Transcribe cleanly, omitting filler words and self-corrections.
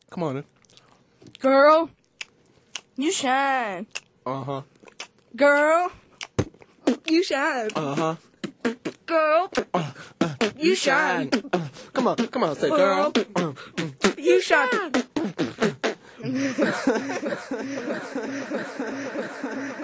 Come on. Girl, you shine. Uh-huh. Girl, you shine. Uh-huh. Girl, you shine. Come on, say girl. You shine.